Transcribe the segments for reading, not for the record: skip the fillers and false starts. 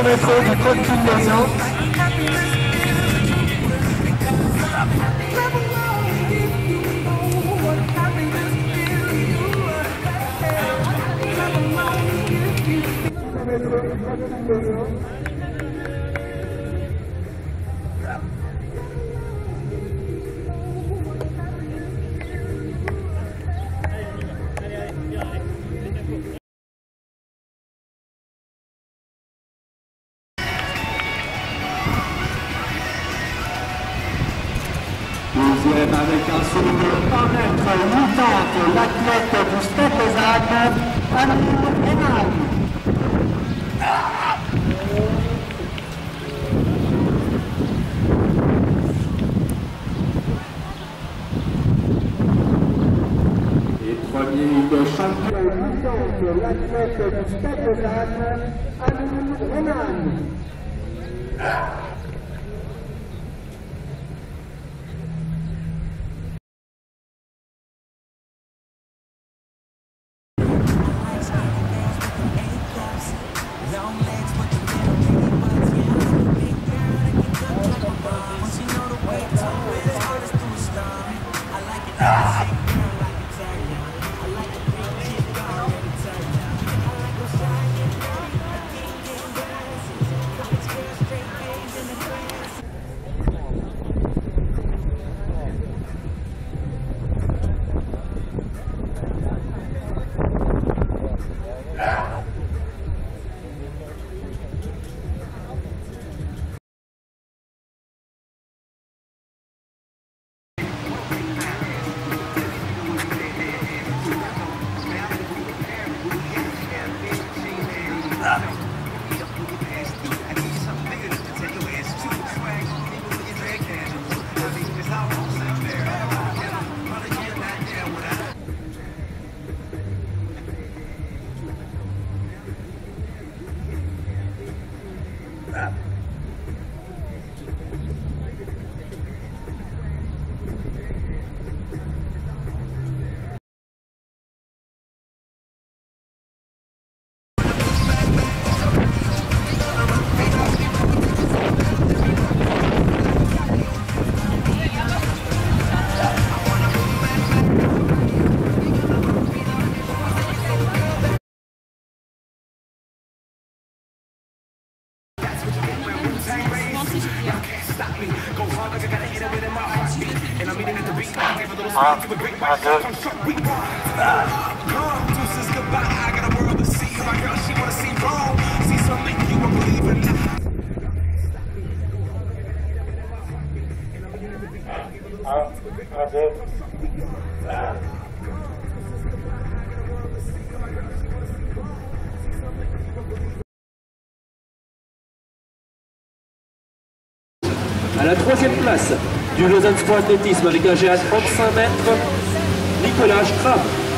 200 mètres du trottoir Lézan. Deuxième avec un saut de 1 mètre 80, l'athlète du Stade des Alpes, Amour Hénal. Et premier de champion 80, l'athlète du Stade des Alpes, Amour Hénal. À la troisième place du Lausanne Sport Athlétisme avec un GA 35 mètres, Nicolas Schramm.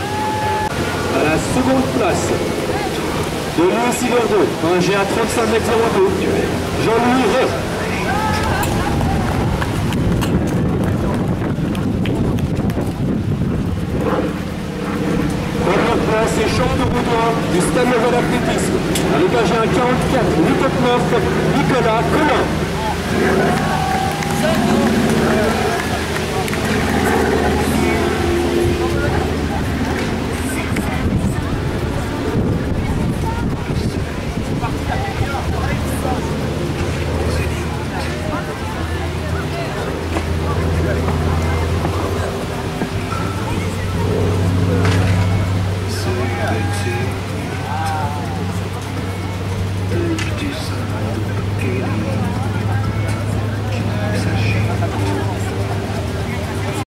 À la seconde place de Louis Silverdo, un GA 35 mètres 02, Jean-Louis Rey. Première place et champion du Stade Lausanne Athlétisme avec un GA 44, 89, Nicolas Collin.